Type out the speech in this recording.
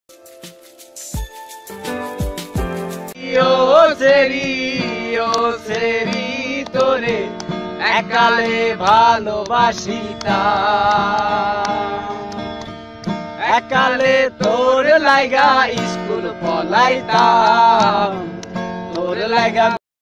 সেরি তোরে একালে ভালোবাসিতাম, একালে তোর লাইগা স্কুল পলাইতাম, তোর লাইগা